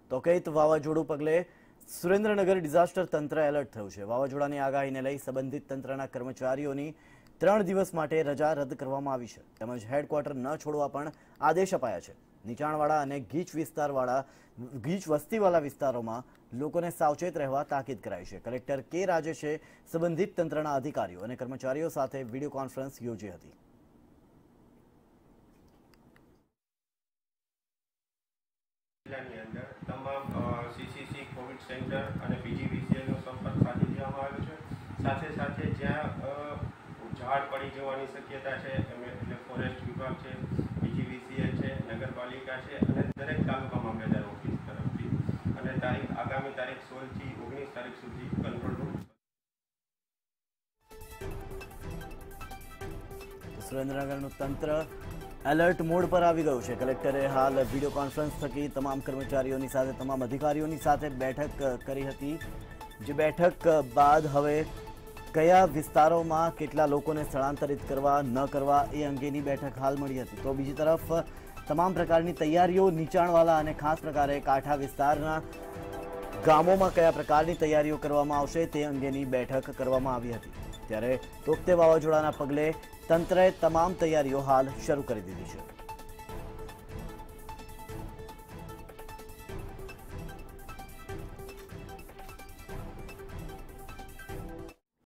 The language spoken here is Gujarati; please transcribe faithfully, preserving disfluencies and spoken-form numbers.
તોકૈત વાવાઝોડું પગલે સુરેન્દ્રનગર ડિઝાસ્ટર તંત્ર એલર્ટ થયું છે। વાવાઝોડાની આગાહીને લઈ સંબંધિત તંત્રના કર્મચારીઓની ત્રણ દિવસ માટે રજા રદ કરવામાં આવી છે, તેમજ હેડક્વાર્ટર ન છોડવા પણ આદેશ અપાયા છે। નીચાણવાળા અને ગીચ વિસ્તારવાળા ગીચ વસ્તીવાળા વિસ્તારોમાં લોકોને સાવચેત રહેવા તાકીદ કરાઈ છે। કલેક્ટર કે રાજેશે સંબંધિત તંત્રના અધિકારીઓ અને કર્મચારીઓ સાથે વિડીયો કોન્ફરન્સ યોજી હતી। તમામ સીસીસી કોવિડ સેન્ટર અને પીજીવીસીએલનો સંપર્ક સાધી દેવામાં આવ્યો છે। સાથે સાથે જ્યાં ઝાડ પડી જવાની શક્યતા છે એટલે ફોરેસ્ટ વિભાગ છે, પીજીવીસીએલ છે, નગરપાલિકા છે અને દરેક તાલુકા મામલેદાર ઓફિસ તરફથી અને તારીખ આગામી તારીખ સોળથી ઓગણીસ તારીખ સુધી કંટ્રોલ રૂમ। સુરેન્દ્રનગરનું તંત્ર એલર્ટ મોડ પર આવી ગયું છે। કલેક્ટરે હાલ વિડીયો કોન્ફરન્સ થકી તમામ કર્મચારીઓની સાથે તમામ અધિકારીઓની સાથે બેઠક કરી હતી, જે બેઠક બાદ હવે કયા વિસ્તારોમાં કેટલા લોકોને સ્થળાંતરિત કરવા ન કરવા એ અંગેની બેઠક હાલ મળી હતી। તો બીજી તરફ તમામ પ્રકારની તૈયારીઓ નીચાણવાળા અને ખાસ પ્રકારે કાંઠા વિસ્તારના ગામોમાં કયા પ્રકારની તૈયારીઓ કરવામાં આવશે તે અંગેની બેઠક કરવામાં આવી હતી। ત્યારે તોકતે વાવાઝોડાના પગલે તંત્રએ તમામ તૈયારીઓ હાલ શરૂ કરી દીધી છે।